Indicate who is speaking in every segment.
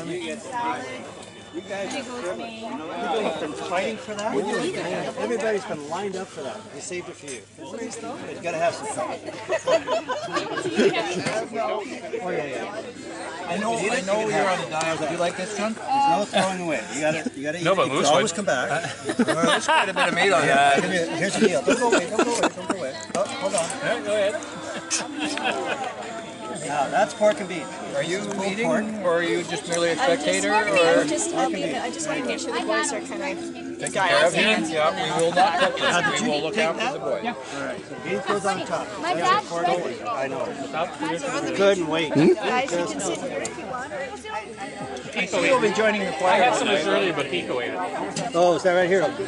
Speaker 1: You guys have been fighting for that? Everybody's been lined up for that. We saved it for you. You gotta have some fun. Oh yeah. I know you're on the dial. Would you like this, John? There's no throwing away. You gotta eat.
Speaker 2: No, but
Speaker 1: You
Speaker 2: Moose
Speaker 1: can always
Speaker 2: would.
Speaker 1: come back.
Speaker 2: There's quite a bit of meat on that.
Speaker 1: Here's the deal. Don't go away. Don't go away. Oh, hold on.
Speaker 2: Go ahead.
Speaker 1: Now that's pork and beef.
Speaker 2: Are you eating,
Speaker 1: pork.
Speaker 2: or are you just merely a spectator?
Speaker 3: I'm
Speaker 2: Or
Speaker 3: just helping. I just want to make sure the boys are kind of
Speaker 2: taking care of you? Yeah, we will not cook this. We will look after the boys.
Speaker 1: All right. So beef goes on top.
Speaker 3: My dad's
Speaker 1: I know. Couldn't wait.
Speaker 3: guys. You can sit here if you want.
Speaker 2: Kiko will be joining the choir. I had some earlier, but Kiko ate it.
Speaker 1: Oh, is that right here?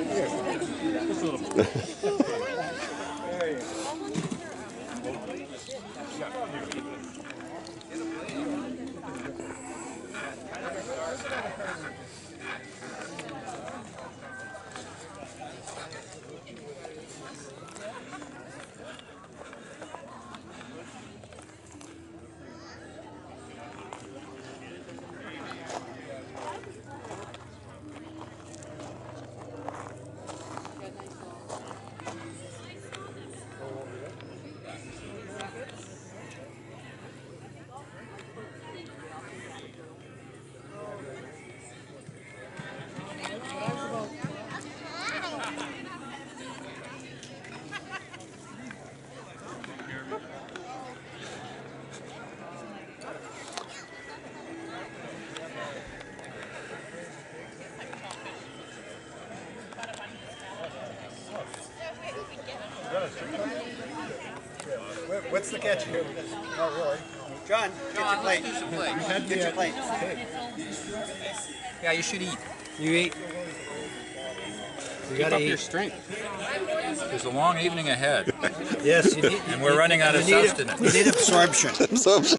Speaker 1: What's the catch here? Oh, really? John, get your plate. Get your plate.
Speaker 2: Yeah, you should eat.
Speaker 1: You eat. You
Speaker 2: Keep
Speaker 1: gotta
Speaker 2: up
Speaker 1: eat.
Speaker 2: your strength. There's a long evening ahead.
Speaker 1: Yes, you need.
Speaker 2: And we're running out of
Speaker 1: you need
Speaker 2: sustenance.
Speaker 1: You need absorption.